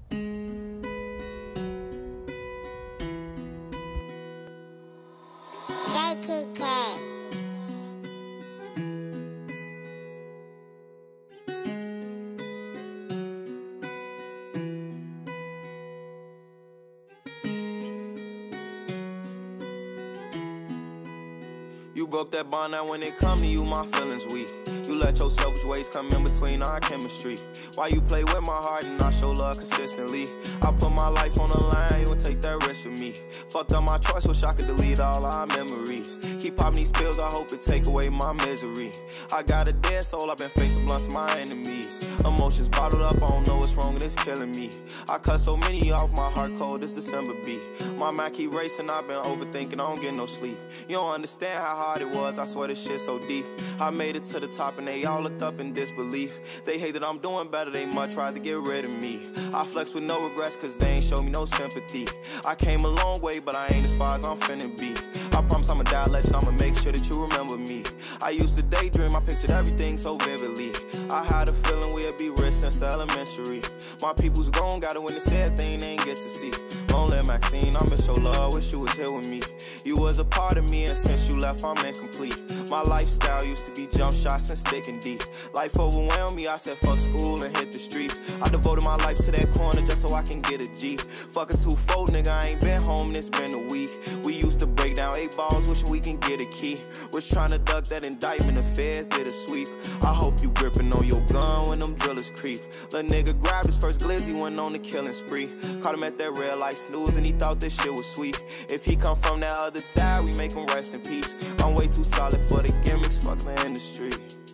JPK. You broke that bond, now when it come to you, my feelings weak. You let your selfish ways come in between our chemistry. Why you play with my heart and not show love consistently? I put my life on the line, you would take that risk with me. Fucked up my choice, wish I could delete all our memories. Keep popping these pills, I hope it take away my misery. I got a dead soul, I've been facing blunts, my enemies. Emotions bottled up, I don't know what's wrong and it's killing me. I cut so many off, my heart cold, this December beat. My mind keep racing, I've been overthinking, I don't get no sleep. You don't understand how hard it was, I swear this shit so deep. I made it to the top and they all looked up in disbelief. They hate that I'm doing better, they much rather get rid of me. I flex with no regrets cause they ain't show me no sympathy. I came a long way but I ain't as far as I'm finna be. I promise I'ma die a legend, I'ma make sure that you remember me. I used to daydream, I pictured everything so vividly. I had a feeling we'd be rich since the elementary. My people's gone, gotta witness everything they ain't get to see. Long live Maxine, I miss your love, wish you was here with me. You was a part of me and since you left I'm incomplete. My lifestyle used to be jump shots and sticking deep. Life overwhelmed me, I said fuck school and hit the streets. I devoted my life to that corner just so I can get a G. Fuck a 2-4 nigga, I ain't been home, it's been a week. We used to break down 8 balls, wishing we can get a key. Was trying to duck that indictment, the feds did a sweep. I hope you gripping on your gun when them drillers creep. Lil' nigga grabbed his first glizzy, went on the killing spree. Caught him at that red light snooze and he thought this shit was sweet. If he come from that other side, we make him rest in peace. I'm way too solid for the gimmicks, fuck the industry.